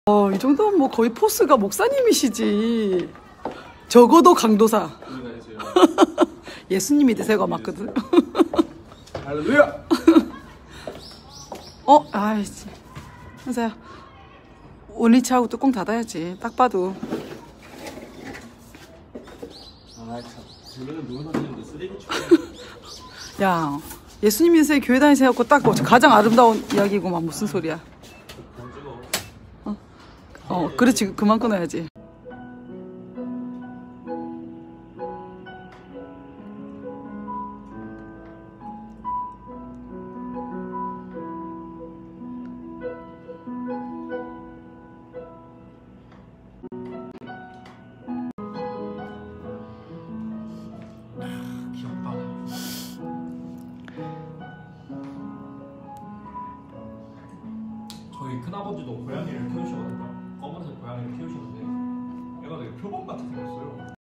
이 정도면 뭐 거의 포스가 목사님이시지. 적어도 강도사. 예수님이 되세가 맞거든. 할렐루야. 아이씨. 현서야, 원리치하고 뚜껑 닫아야지. 딱 봐도. 아 참. 원래는 누구 다니는데 쓰레기 치워. 야, 예수님 인생 교회 다니세요.고 딱 가장 아름다운 이야기구만. 무슨 소리야? 그렇지. 그만 끊어야지. 귀엽다. 저희 큰아버지도 고양이를 키우시거든요. 검은색 고양이를 키우시는데 얘가 되게 표범같이 생겼어요.